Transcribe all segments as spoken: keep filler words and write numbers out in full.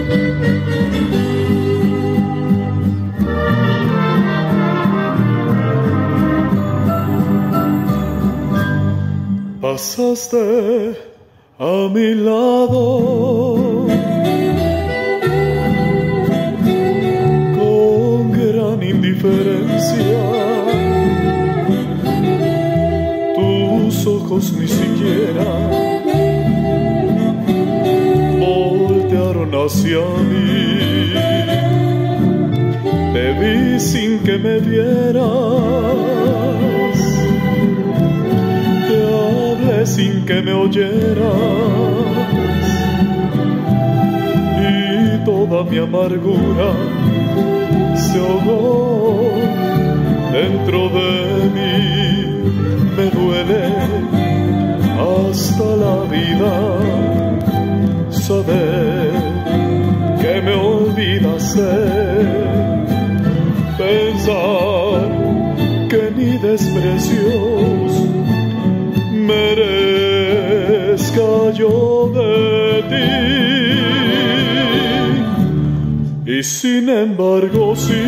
Pasaste a mi lado con gran indiferencia, tus ojos ni siquiera voltearon hacia mí. Te vi sin que me vieras, sin que me oyeras, y toda mi amargura se ahogó dentro de mí. Me duele hasta la vida saber que me olvidaste, pensar que ni desprecios merezca yo de ti, y sin embargo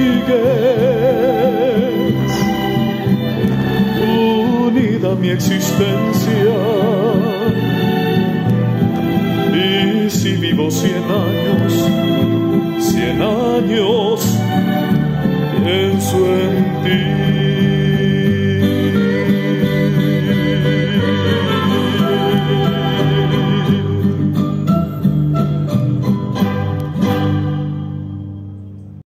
sigues unida a mi existencia. Y si vivo cien años, cien años pienso en ti.